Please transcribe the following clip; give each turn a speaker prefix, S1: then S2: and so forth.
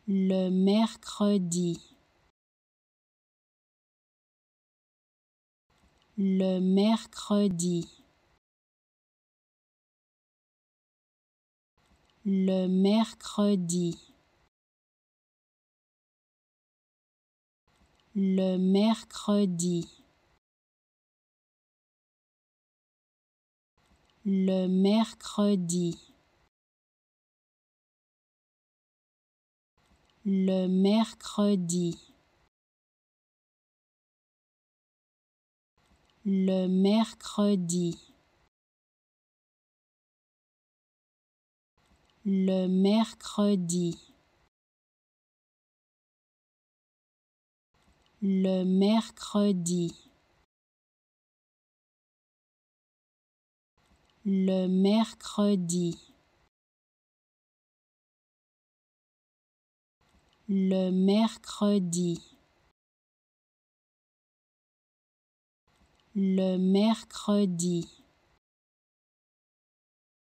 S1: le mercredi, le mercredi, le mercredi, le mercredi, le mercredi, le mercredi, le mercredi, le mercredi, le mercredi, le mercredi, le mercredi, le mercredi,